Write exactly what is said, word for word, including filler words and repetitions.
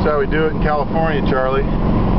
That's how we do it in California, Charlie.